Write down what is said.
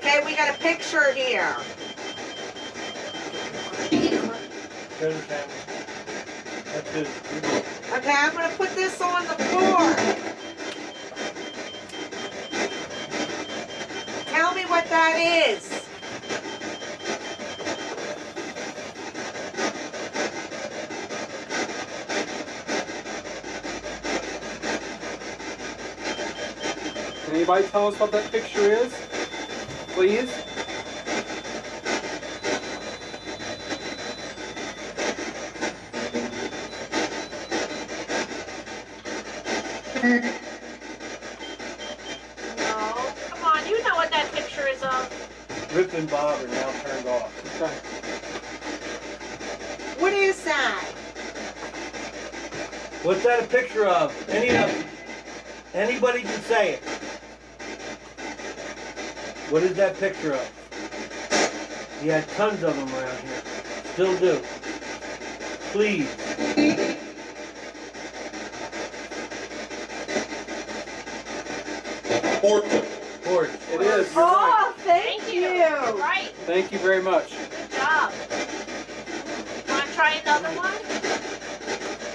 Okay, we got a picture here. Go to the camera. That's good. Okay, I'm going to put this on the floor. Tell me what that is. Can anybody tell us what that picture is? Please? No. Come on, you know what that picture is of. Rip and Bob are now turned off. Okay. What is that? What's that a picture of? Anybody can say it. What is that picture of? You had tons of them around here. Still do. Please. Horse. It is. You're Oh, right. thank you. Right. Thank you very much. Good job. Want to try another one?